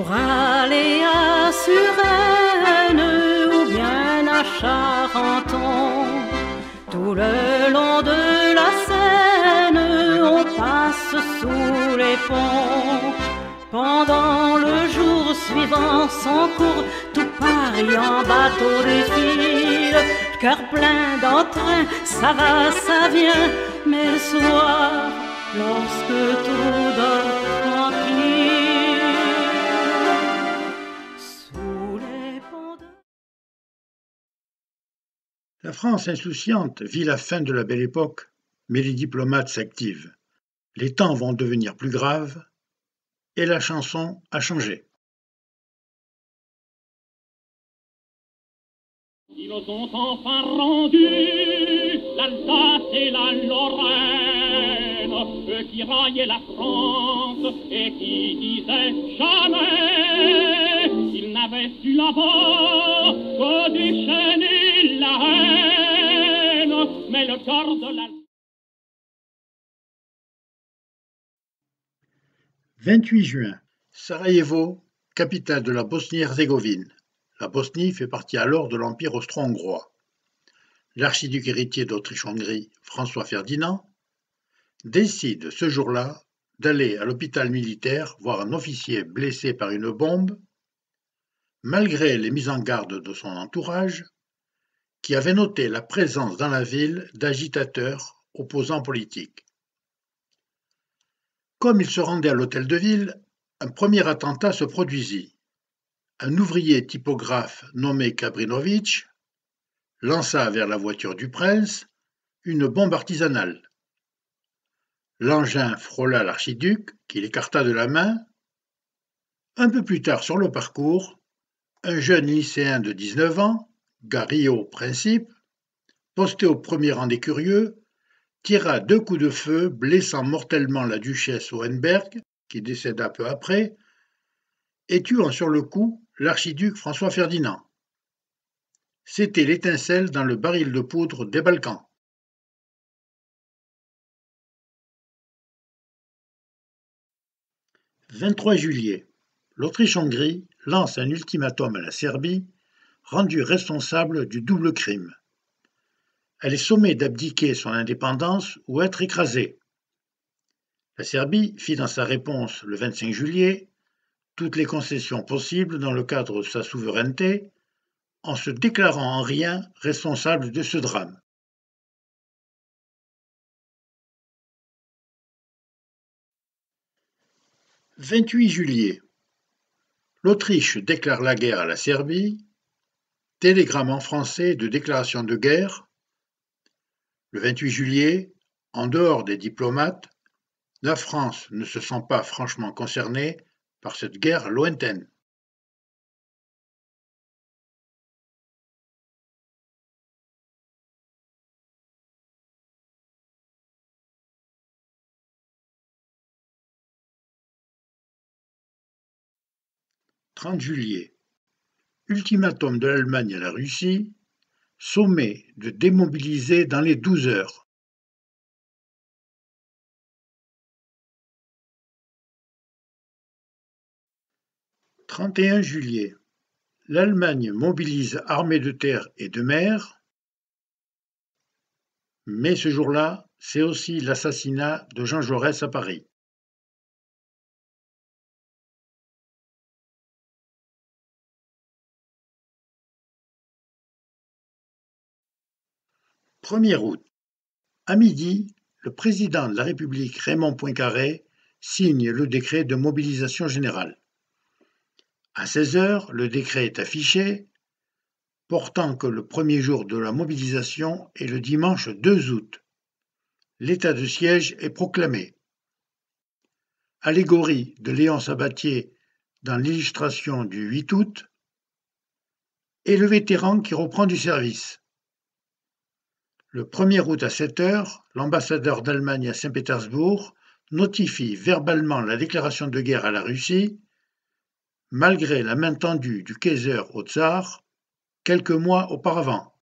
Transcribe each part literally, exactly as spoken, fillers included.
pour aller à Suresnes ou bien à Charenton. Tout le long de la Seine, on passe sous les ponts. Pendant le jour suivant son cours, tout Paris en bateau défile. Le cœur plein d'entrain, ça va, ça vient. Mais le soir, lorsque tout dort tranquille, sous les ponts de... La France insouciante vit la fin de la belle époque, mais les diplomates s'activent. Les temps vont devenir plus graves, et la chanson a changé. Ils ont enfin rendu l'Alsace et la Lorraine, eux qui raillaient la France et qui disaient jamais. Ils n'avaient su là-bas que déchaîner la haine, mais le cœur de la... vingt-huit juin, Sarajevo, capitale de la Bosnie-Herzégovine. La Bosnie fait partie alors de l'Empire austro-hongrois. L'archiduc héritier d'Autriche-Hongrie, François Ferdinand, décide ce jour-là d'aller à l'hôpital militaire voir un officier blessé par une bombe, malgré les mises en garde de son entourage, qui avait noté la présence dans la ville d'agitateurs opposants politiques. Comme il se rendait à l'hôtel de ville, un premier attentat se produisit. Un ouvrier typographe nommé Kabrinovitch lança vers la voiture du prince une bombe artisanale. L'engin frôla l'archiduc, qui l'écarta de la main. Un peu plus tard sur le parcours, un jeune lycéen de dix-neuf ans, Gario Principe, posté au premier rang des curieux, tira deux coups de feu, blessant mortellement la duchesse Hohenberg, qui décéda peu après, et tuant sur le coup l'archiduc François Ferdinand. C'était l'étincelle dans le baril de poudre des Balkans. vingt-trois juillet, l'Autriche-Hongrie lance un ultimatum à la Serbie, rendue responsable du double crime. Elle est sommée d'abdiquer son indépendance ou être écrasée. La Serbie fit dans sa réponse le vingt-cinq juillet toutes les concessions possibles dans le cadre de sa souveraineté, en se déclarant en rien responsable de ce drame. vingt-huit juillet. L'Autriche déclare la guerre à la Serbie. Télégramme en français de déclaration de guerre. Le vingt-huit juillet, en dehors des diplomates, la France ne se sent pas franchement concernée par cette guerre lointaine. trente juillet. Ultimatum de l'Allemagne à la Russie, sommet de démobiliser dans les douze heures. trente et un juillet. L'Allemagne mobilise armées de terre et de mer, mais ce jour-là, c'est aussi l'assassinat de Jean Jaurès à Paris. premier août. À midi, le président de la République Raymond Poincaré signe le décret de mobilisation générale. À seize heures, le décret est affiché, portant que le premier jour de la mobilisation est le dimanche deux août. L'état de siège est proclamé. Allégorie de Léon Sabatier dans l'illustration du huit août, et le vétéran qui reprend du service. Le premier août à sept heures, l'ambassadeur d'Allemagne à Saint-Pétersbourg notifie verbalement la déclaration de guerre à la Russie, malgré la main tendue du Kaiser au tsar quelques mois auparavant.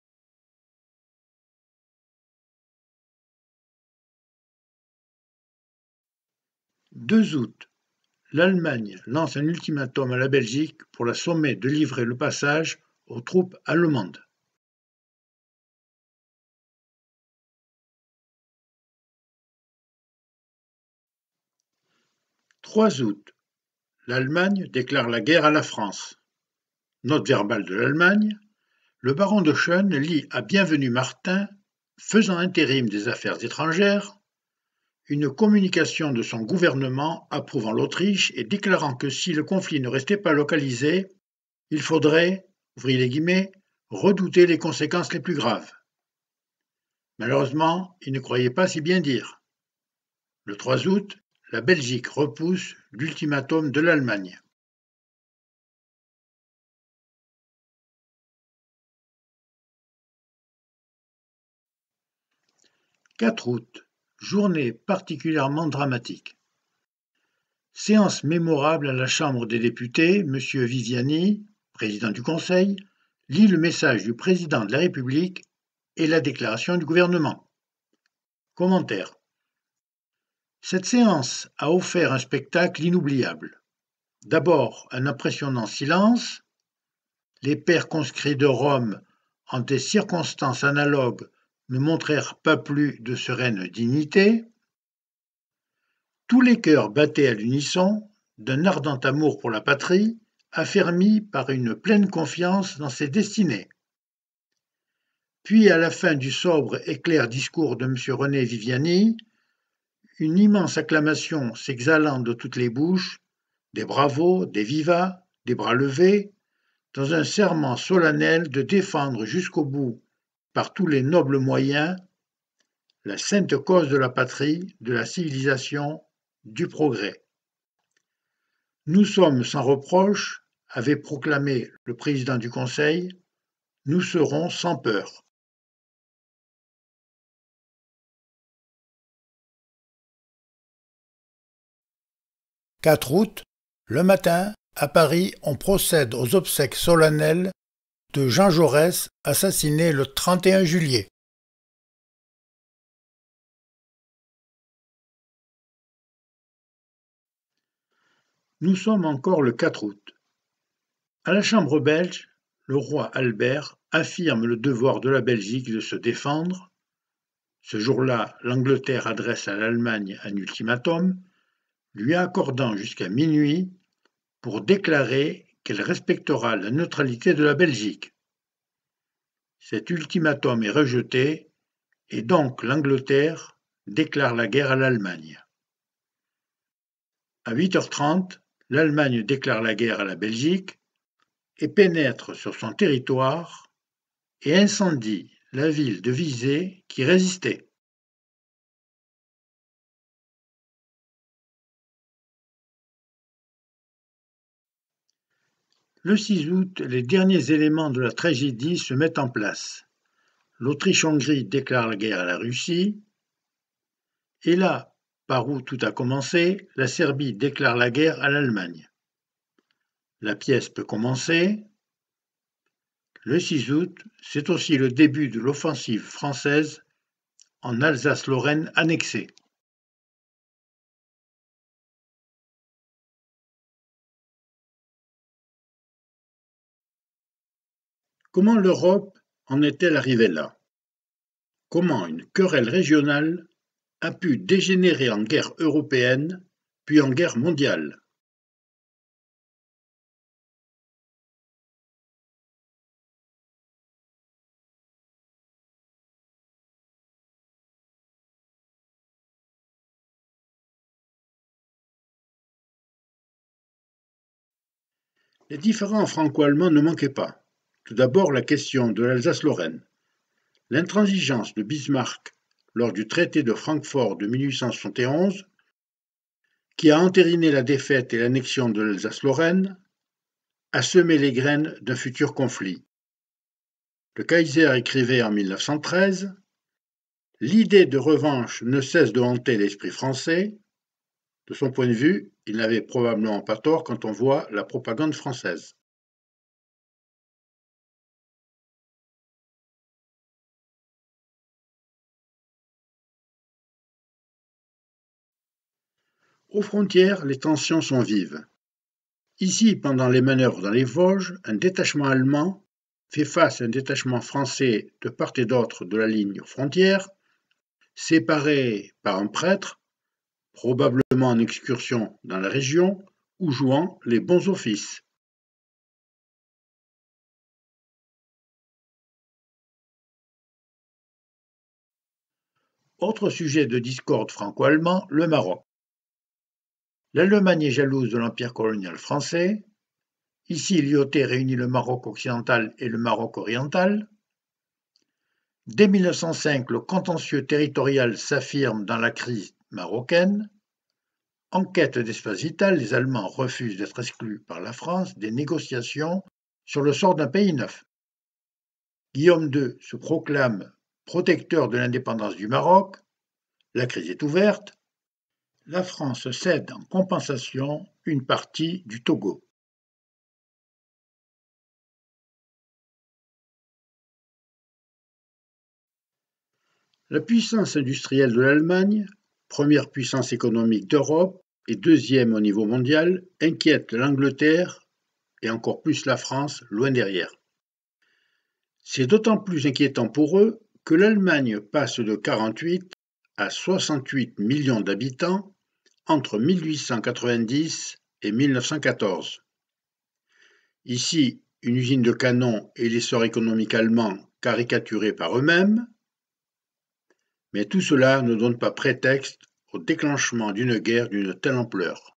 deux août. l'Allemagne lance un ultimatum à la Belgique pour la sommer de livrer le passage aux troupes allemandes. trois août. L'Allemagne déclare la guerre à la France. Note verbale de l'Allemagne. Le baron de Schoen lit à Bienvenu Martin, faisant intérim des affaires étrangères, une communication de son gouvernement approuvant l'Autriche et déclarant que si le conflit ne restait pas localisé, il faudrait, ouvrez les guillemets, redouter les conséquences les plus graves. Malheureusement, il ne croyait pas si bien dire. Le trois août, la Belgique repousse l'ultimatum de l'Allemagne. quatre août, journée particulièrement dramatique. Séance mémorable à la Chambre des députés, M. Viviani, président du Conseil, lit le message du président de la République et la déclaration du gouvernement. Commentaire. Cette séance a offert un spectacle inoubliable. D'abord, un impressionnant silence. Les pères conscrits de Rome, en des circonstances analogues, ne montrèrent pas plus de sereine dignité. Tous les cœurs battaient à l'unisson d'un ardent amour pour la patrie, affermi par une pleine confiance dans ses destinées. Puis, à la fin du sobre et clair discours de M. René Viviani, une immense acclamation s'exhalant de toutes les bouches, des bravos, des vivas, des bras levés, dans un serment solennel de défendre jusqu'au bout, par tous les nobles moyens, la sainte cause de la patrie, de la civilisation, du progrès. Nous sommes sans reproche, avait proclamé le président du Conseil, nous serons sans peur. quatre août, le matin, à Paris, on procède aux obsèques solennelles de Jean Jaurès, assassiné le trente et un juillet. Nous sommes encore le quatre août. À la Chambre belge, le roi Albert affirme le devoir de la Belgique de se défendre. Ce jour-là, l'Angleterre adresse à l'Allemagne un ultimatum, lui accordant jusqu'à minuit pour déclarer qu'elle respectera la neutralité de la Belgique. Cet ultimatum est rejeté et donc l'Angleterre déclare la guerre à l'Allemagne. À huit heures trente, l'Allemagne déclare la guerre à la Belgique et pénètre sur son territoire et incendie la ville de Visé qui résistait. Le six août, les derniers éléments de la tragédie se mettent en place. L'Autriche-Hongrie déclare la guerre à la Russie. Et là, par où tout a commencé, la Serbie déclare la guerre à l'Allemagne. La pièce peut commencer. Le six août, c'est aussi le début de l'offensive française en Alsace-Lorraine annexée. Comment l'Europe en est-elle arrivée là? Comment une querelle régionale a pu dégénérer en guerre européenne, puis en guerre mondiale? Les différends franco-allemands ne manquaient pas. Tout d'abord, la question de l'Alsace-Lorraine. L'intransigeance de Bismarck lors du traité de Francfort de mille huit cent soixante et onze, qui a entériné la défaite et l'annexion de l'Alsace-Lorraine, a semé les graines d'un futur conflit. Le Kaiser écrivait en mille neuf cent treize « L'idée de revanche ne cesse de hanter l'esprit français. » De son point de vue, il n'avait probablement pas tort quand on voit la propagande française. Aux frontières, les tensions sont vives. Ici, pendant les manœuvres dans les Vosges, un détachement allemand fait face à un détachement français de part et d'autre de la ligne frontière, séparés par un prêtre, probablement en excursion dans la région, ou jouant les bons offices. Autre sujet de discorde franco-allemand, le Maroc. L'Allemagne est jalouse de l'empire colonial français. Ici, l'I O T réunit le Maroc occidental et le Maroc oriental. Dès mille neuf cent cinq, le contentieux territorial s'affirme dans la crise marocaine. En quête d'espace vital, les Allemands refusent d'être exclus par la France des négociations sur le sort d'un pays neuf. Guillaume deux se proclame protecteur de l'indépendance du Maroc. La crise est ouverte. La France cède en compensation une partie du Togo. La puissance industrielle de l'Allemagne, première puissance économique d'Europe et deuxième au niveau mondial, inquiète l'Angleterre et encore plus la France loin derrière. C'est d'autant plus inquiétant pour eux que l'Allemagne passe de quarante-huit à soixante-huit millions d'habitants entre mille huit cent quatre-vingt-dix et mille neuf cent quatorze. Ici, une usine de canons et l'essor économique allemand caricaturés par eux-mêmes, mais tout cela ne donne pas prétexte au déclenchement d'une guerre d'une telle ampleur.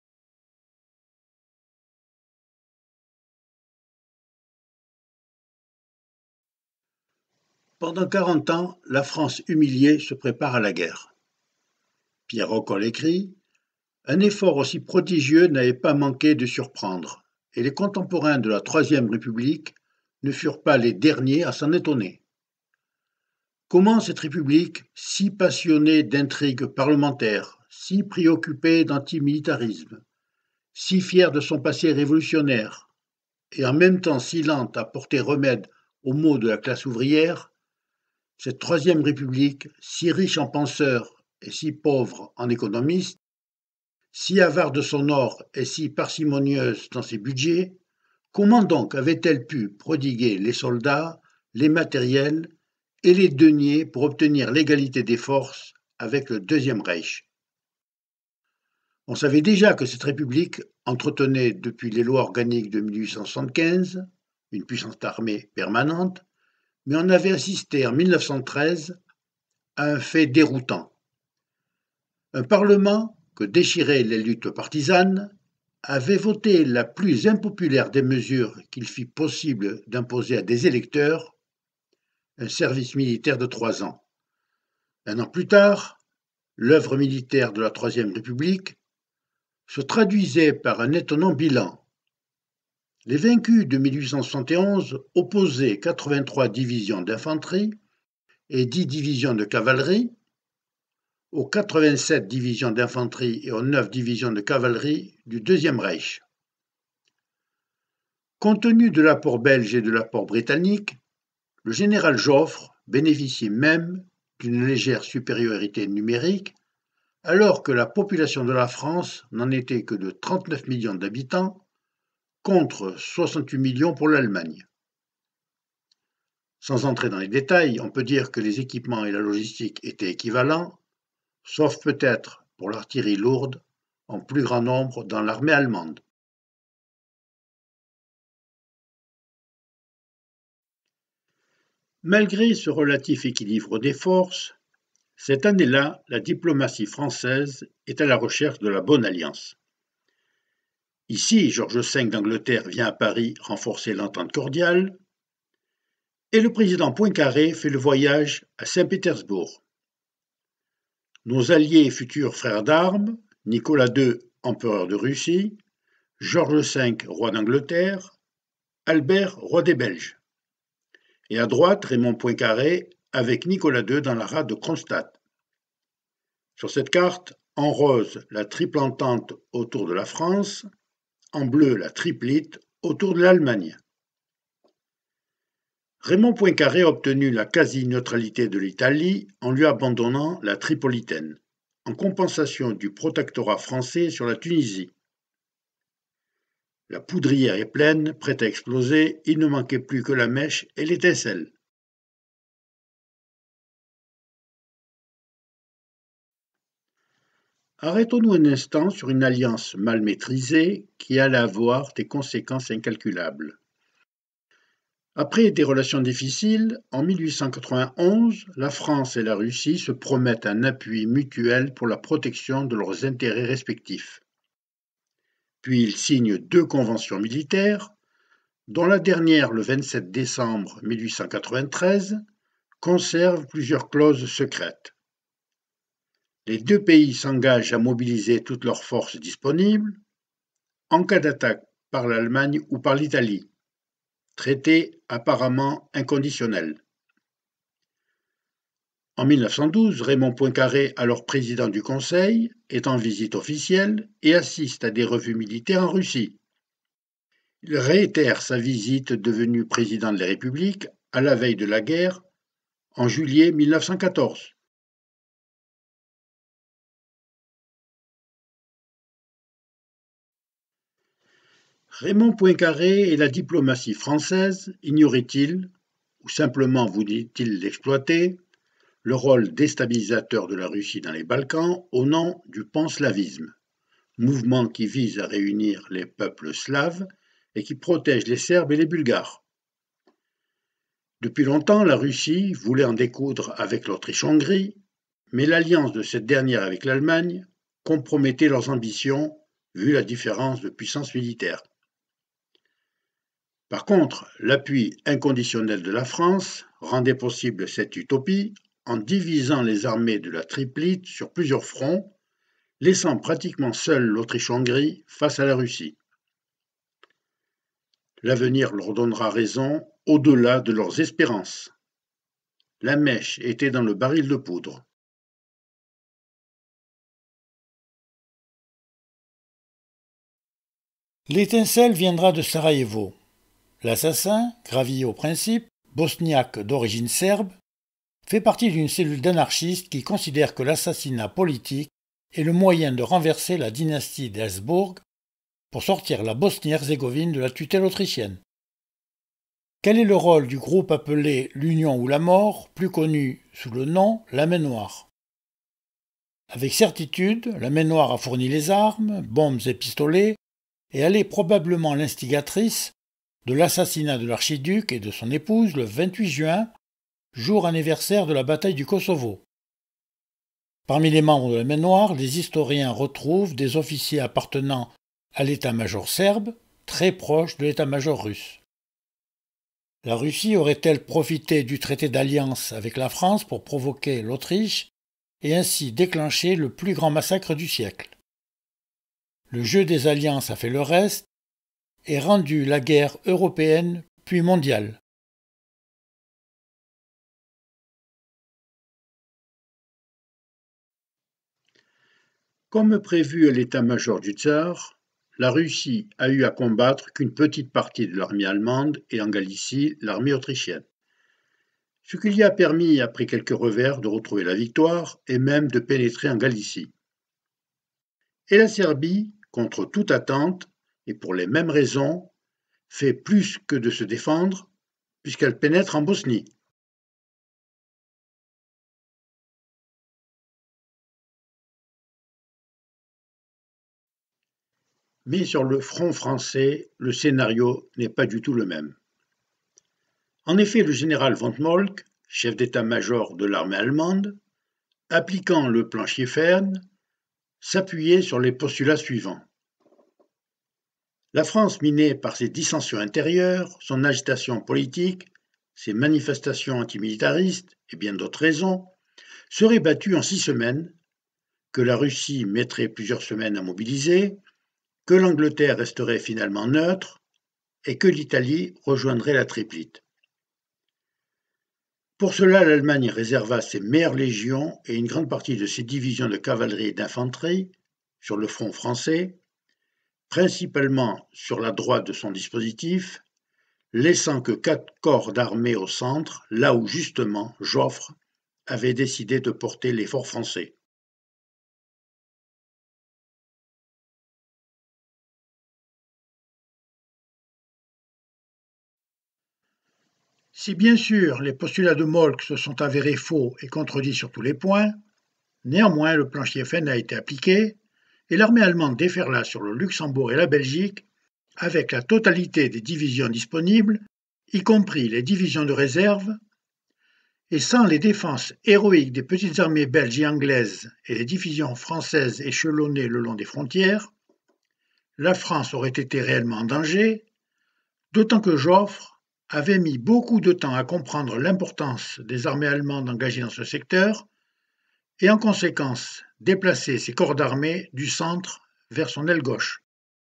Pendant quarante ans, la France humiliée se prépare à la guerre. Pierre Rocoll écrit « Un effort aussi prodigieux n'avait pas manqué de surprendre, et les contemporains de la Troisième République ne furent pas les derniers à s'en étonner. Comment cette République, si passionnée d'intrigues parlementaires, si préoccupée d'antimilitarisme, si fière de son passé révolutionnaire, et en même temps si lente à porter remède aux maux de la classe ouvrière, cette Troisième République, si riche en penseurs et si pauvre en économistes, si avare de son or et si parcimonieuse dans ses budgets, comment donc avait-elle pu prodiguer les soldats, les matériels et les deniers pour obtenir l'égalité des forces avec le Deuxième Reich? On savait déjà que cette République entretenait depuis les lois organiques de mille huit cent soixante-quinze une puissance armée permanente, mais on avait assisté en mille neuf cent treize à un fait déroutant. Un Parlement, que déchiraient les luttes partisanes, avait voté la plus impopulaire des mesures qu'il fit possible d'imposer à des électeurs, un service militaire de trois ans. Un an plus tard, l'œuvre militaire de la Troisième République se traduisait par un étonnant bilan. Les vaincus de mille huit cent soixante et onze opposaient quatre-vingt-trois divisions d'infanterie et dix divisions de cavalerie aux quatre-vingt-sept divisions d'infanterie et aux neuf divisions de cavalerie du Deuxième Reich. Compte tenu de l'apport belge et de l'apport britannique, le général Joffre bénéficiait même d'une légère supériorité numérique, alors que la population de la France n'en était que de trente-neuf millions d'habitants, contre soixante-huit millions pour l'Allemagne. Sans entrer dans les détails, on peut dire que les équipements et la logistique étaient équivalents, sauf peut-être pour l'artillerie lourde, en plus grand nombre dans l'armée allemande. Malgré ce relatif équilibre des forces, cette année-là, la diplomatie française est à la recherche de la bonne alliance. Ici, Georges cinq d'Angleterre vient à Paris renforcer l'entente cordiale, et le président Poincaré fait le voyage à Saint-Pétersbourg. Nos alliés et futurs frères d'armes, Nicolas deux, empereur de Russie, Georges cinq, roi d'Angleterre, Albert, roi des Belges. Et à droite, Raymond Poincaré avec Nicolas deux dans la rade de Kronstadt. Sur cette carte, en rose, la triple entente autour de la France, en bleu, la triplite autour de l'Allemagne. Raymond Poincaré a obtenu la quasi-neutralité de l'Italie en lui abandonnant la Tripolitaine. en compensation du protectorat français sur la Tunisie. La poudrière est pleine, prête à exploser, il ne manquait plus que la mèche et l'étincelle. Arrêtons-nous un instant sur une alliance mal maîtrisée qui allait avoir des conséquences incalculables. Après des relations difficiles, en mille huit cent quatre-vingt-onze, la France et la Russie se promettent un appui mutuel pour la protection de leurs intérêts respectifs. Puis ils signent deux conventions militaires, dont la dernière, le vingt-sept décembre mille huit cent quatre-vingt-treize, conserve plusieurs clauses secrètes. Les deux pays s'engagent à mobiliser toutes leurs forces disponibles en cas d'attaque par l'Allemagne ou par l'Italie. Traité apparemment inconditionnel. En mille neuf cent douze, Raymond Poincaré, alors président du Conseil, est en visite officielle et assiste à des revues militaires en Russie. Il réitère sa visite devenu président de la République à la veille de la guerre en juillet mille neuf cent quatorze. Raymond Poincaré et la diplomatie française ignoraient-ils, ou simplement voulaient-ils l'exploiter, le rôle déstabilisateur de la Russie dans les Balkans au nom du panslavisme, mouvement qui vise à réunir les peuples slaves et qui protège les Serbes et les Bulgares. Depuis longtemps, la Russie voulait en découdre avec l'Autriche-Hongrie, mais l'alliance de cette dernière avec l'Allemagne compromettait leurs ambitions vu la différence de puissance militaire. Par contre, l'appui inconditionnel de la France rendait possible cette utopie en divisant les armées de la Triplite sur plusieurs fronts, laissant pratiquement seule l'Autriche-Hongrie face à la Russie. L'avenir leur donnera raison au-delà de leurs espérances. La mèche était dans le baril de poudre. L'étincelle viendra de Sarajevo. L'assassin, gravier au principe, bosniaque d'origine serbe, fait partie d'une cellule d'anarchistes qui considère que l'assassinat politique est le moyen de renverser la dynastie d'Habsbourg pour sortir la Bosnie-Herzégovine de la tutelle autrichienne. Quel est le rôle du groupe appelé l'Union ou la mort, plus connu sous le nom la Main Noire? Avec certitude, la Main Noire a fourni les armes, bombes et pistolets, et elle est probablement l'instigatrice de l'assassinat de l'archiduc et de son épouse le vingt-huit juin, jour anniversaire de la bataille du Kosovo. Parmi les membres de la Main Noire, les historiens retrouvent des officiers appartenant à l'état-major serbe, très proche de l'état-major russe. La Russie aurait-elle profité du traité d'alliance avec la France pour provoquer l'Autriche et ainsi déclencher le plus grand massacre du siècle? Le jeu des alliances a fait le reste et rendu la guerre européenne puis mondiale. Comme prévu à l'état-major du tsar, la Russie a eu à combattre qu'une petite partie de l'armée allemande et en Galicie l'armée autrichienne. Ce qui lui a permis, après quelques revers, de retrouver la victoire et même de pénétrer en Galicie. Et la Serbie, contre toute attente, et pour les mêmes raisons, fait plus que de se défendre, puisqu'elle pénètre en Bosnie. Mais sur le front français, le scénario n'est pas du tout le même. En effet, le général von Moltke, chef d'état-major de l'armée allemande, appliquant le plan Schiefern, s'appuyait sur les postulats suivants. La France, minée par ses dissensions intérieures, son agitation politique, ses manifestations antimilitaristes et bien d'autres raisons, serait battue en six semaines, que la Russie mettrait plusieurs semaines à mobiliser, que l'Angleterre resterait finalement neutre et que l'Italie rejoindrait la Triplite. Pour cela, l'Allemagne réserva ses meilleures légions et une grande partie de ses divisions de cavalerie et d'infanterie sur le front français, principalement sur la droite de son dispositif, laissant que quatre corps d'armée au centre, là où justement Joffre avait décidé de porter l'effort français. Si bien sûr les postulats de Moltke se sont avérés faux et contredits sur tous les points, néanmoins le plan Schlieffen a été appliqué et l'armée allemande déferla sur le Luxembourg et la Belgique avec la totalité des divisions disponibles, y compris les divisions de réserve, et sans les défenses héroïques des petites armées belges et anglaises et les divisions françaises échelonnées le long des frontières, la France aurait été réellement en danger, d'autant que Joffre avait mis beaucoup de temps à comprendre l'importance des armées allemandes engagées dans ce secteur et en conséquence déplacer ses corps d'armée du centre vers son aile gauche.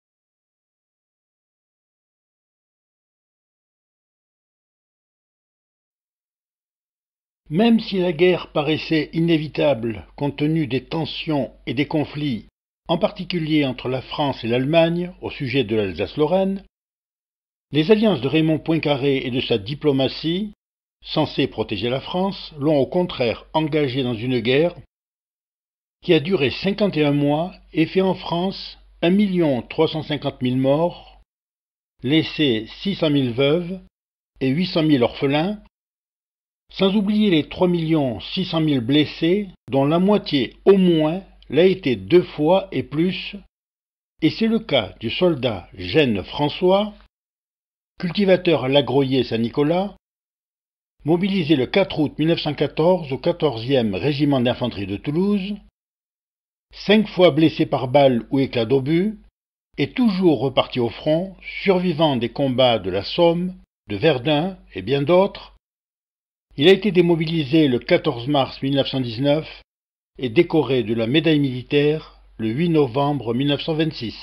Même si la guerre paraissait inévitable compte tenu des tensions et des conflits, en particulier entre la France et l'Allemagne au sujet de l'Alsace-Lorraine, les alliances de Raymond Poincaré et de sa diplomatie, censée protéger la France, l'ont au contraire engagé dans une guerre qui a duré cinquante et un mois et fait en France un million trois cent cinquante mille morts, laissé six cent mille veuves et huit cent mille orphelins, sans oublier les trois millions six cent mille blessés, dont la moitié au moins l'a été deux fois et plus, et c'est le cas du soldat Gène François, cultivateur à l'Agroyer Saint-Nicolas, mobilisé le quatre août mille neuf cent quatorze au quatorzième régiment d'infanterie de Toulouse, cinq fois blessé par balle ou éclat d'obus, et toujours reparti au front, survivant des combats de la Somme, de Verdun et bien d'autres. Il a été démobilisé le quatorze mars mille neuf cent dix-neuf et décoré de la médaille militaire le huit novembre mille neuf cent vingt-six.